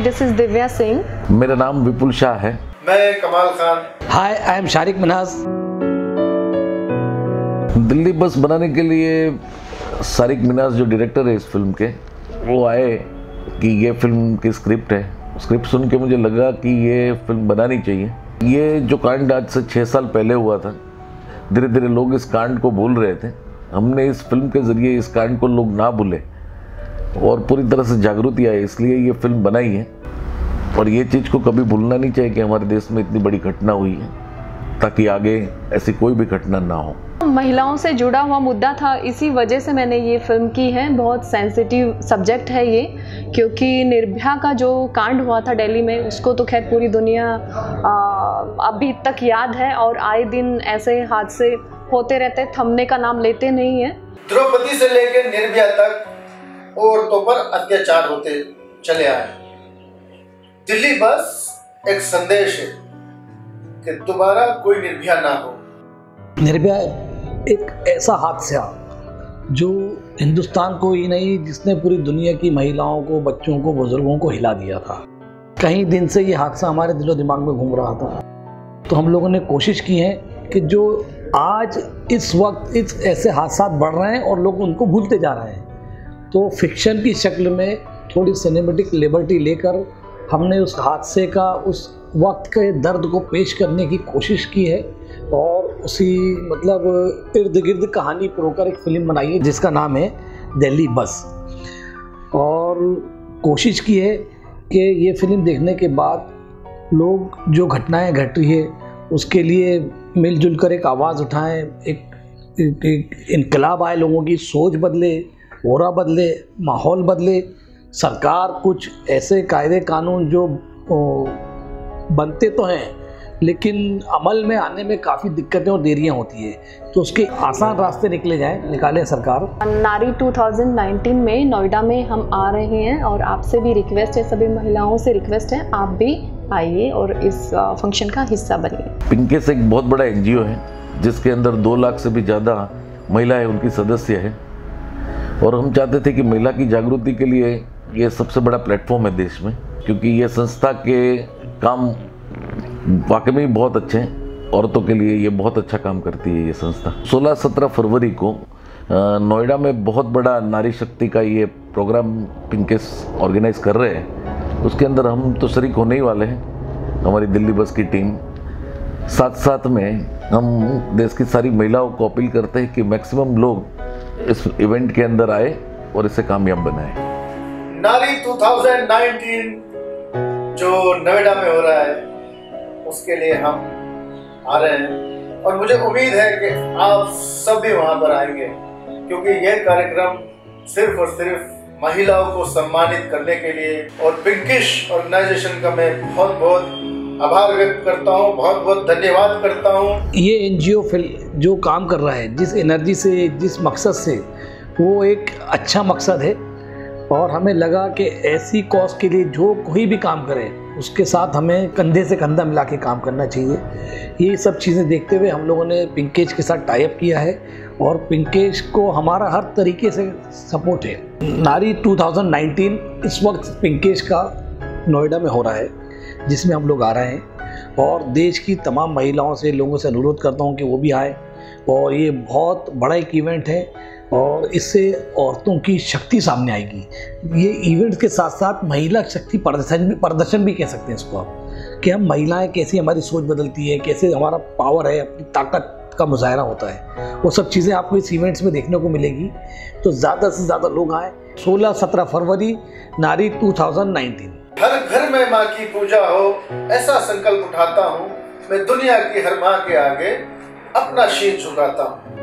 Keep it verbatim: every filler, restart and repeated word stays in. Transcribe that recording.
This is Divya Singh. मेरा नाम विपुल शाह है। मैं Kamaal Khan. Hi, I am Shariq Minaj. Delhi बस बनाने के लिए शारिक मिनाज जो डायरेक्टर है इस फिल्म के, वो आए कि ये फिल्म की स्क्रिप्ट है। स्क्रिप्ट सुन के मुझे लगा कि ये फिल्म बनानी चाहिए। ये जो कांड आज से छः साल पहले हुआ था, धीरे धीरे लोग इस कांड को भूल रहे थे। हमने इस फिल्म के ज़रिए इस कांड को लोग ना भूले और पूरी तरह से जागृति आए, इसलिए ये फिल्म बनाई है। और ये चीज़ को कभी भूलना नहीं चाहिए कि हमारे देश में इतनी बड़ी घटना हुई है, ताकि आगे ऐसी कोई भी घटना ना हो। महिलाओं से जुड़ा हुआ मुद्दा था, इसी वजह से मैंने ये फिल्म की है। बहुत सेंसिटिव सब्जेक्ट है ये, क्योंकि निर्भया का जो कांड हुआ था दिल्ली में, उसको तो खैर पूरी दुनिया आ, अभी तक याद है। और आए दिन ऐसे हादसे होते रहते, थमने का नाम लेते नहीं है। द्रौपदी से लेकर निर्भया तक औरतों पर अत्याचार होते चले आए। दिल्ली बस एक संदेश है कि दोबारा कोई निर्भया ना हो। निर्भया एक ऐसा हादसा जो हिंदुस्तान को ही नहीं, जिसने पूरी दुनिया की महिलाओं को, बच्चों को, बुजुर्गों को हिला दिया था। कई दिन से ये हादसा हमारे दिलो दिमाग में घूम रहा था, तो हम लोगों ने कोशिश की है कि जो आज इस वक्त इस ऐसे हादसा बढ़ रहे हैं और लोग उनको भूलते जा रहे हैं, तो फिक्शन की शक्ल में थोड़ी सिनेमेटिक लिबर्टी लेकर हमने उस हादसे का, उस वक्त के दर्द को पेश करने की कोशिश की है। और उसी मतलब इर्द गिर्द कहानी परोकर एक फिल्म बनाई है जिसका नाम है दिल्ली बस। और कोशिश की है कि ये फिल्म देखने के बाद लोग जो घटनाएं घट रही है उसके लिए मिलजुल कर एक आवाज़ उठाएं, एक, एक, एक इनकलाब आए, लोगों की सोच बदले, ओरा बदले, माहौल बदले। सरकार कुछ ऐसे कायदे कानून जो बनते तो हैं लेकिन अमल में आने में काफ़ी दिक्कतें और देरियां होती है, तो उसके आसान रास्ते निकले जाएं, निकालें सरकार। नारी दो हज़ार उन्नीस में नोएडा में हम आ रहे हैं और आपसे भी रिक्वेस्ट है, सभी महिलाओं से रिक्वेस्ट है, आप भी आइए और इस फंक्शन का हिस्सा बनिए। पिंकेस एक बहुत बड़ा एनजीओ है जिसके अंदर दो लाख से भी ज़्यादा महिलाएं उनकी सदस्य है। और हम चाहते थे कि महिला की जागृति के लिए ये सबसे बड़ा प्लेटफॉर्म है देश में, क्योंकि ये संस्था के काम वाकई में बहुत अच्छे हैं। औरतों के लिए ये बहुत अच्छा काम करती है ये संस्था। सोलह सत्रह फरवरी को नोएडा में बहुत बड़ा नारी शक्ति का ये प्रोग्राम पिंकेस ऑर्गेनाइज कर रहे हैं। उसके अंदर हम तो शरीक होने ही वाले हैं, हमारी दिल्ली बस की टीम। साथ साथ में हम देश की सारी महिलाओं को अपील करते हैं कि मैक्सिमम लोग इस इवेंट के अंदर आए और इसे कामयाब बनाएं। नारी दो हज़ार उन्नीस जो नोएडा में हो रहा है उसके लिए हम आ रहे हैं और मुझे उम्मीद है कि आप सब भी वहां पर आएंगे, क्योंकि यह कार्यक्रम सिर्फ और सिर्फ महिलाओं को सम्मानित करने के लिए। और पिंकिश ऑर्गेनाइजेशन का मैं बहुत बहुत आभार व्यक्त करता हूं, बहुत बहुत धन्यवाद करता हूं। ये एनजीओ जो काम कर रहा है, जिस एनर्जी से, जिस मकसद से, वो एक अच्छा मकसद है। और हमें लगा कि ऐसी कॉज के लिए जो कोई भी काम करे उसके साथ हमें कंधे से कंधा मिला के काम करना चाहिए। ये सब चीज़ें देखते हुए हम लोगों ने पिंकेश के साथ टाई अप किया है और पिंकेश को हमारा हर तरीके से सपोर्ट है। नारी दो हज़ार उन्नीस इस वक्त पिंकेश का नोएडा में हो रहा है, जिसमें हम लोग आ रहे हैं। और देश की तमाम महिलाओं से, लोगों से अनुरोध करता हूँ कि वो भी आए। और ये बहुत बड़ा एक इवेंट है और इससे औरतों की शक्ति सामने आएगी। ये इवेंट के साथ साथ महिला शक्ति प्रदर्शन भी प्रदर्शन भी कह सकते हैं इसको आप, कि हम महिलाएं कैसी हमारी सोच बदलती है, कैसे हमारा पावर है, अपनी ताकत का मुजाहरा होता है। वो सब चीज़ें आपको इस इवेंट्स में देखने को मिलेगी। तो ज़्यादा से ज़्यादा लोग आएँ। सोलह सत्रह फरवरी नारी दो हज़ार उन्नीस। हर घर में माँ की पूजा हो, ऐसा संकल्प उठाता हूँ मैं। दुनिया की हर माँ के आगे अपना शीश झुकाता हूँ।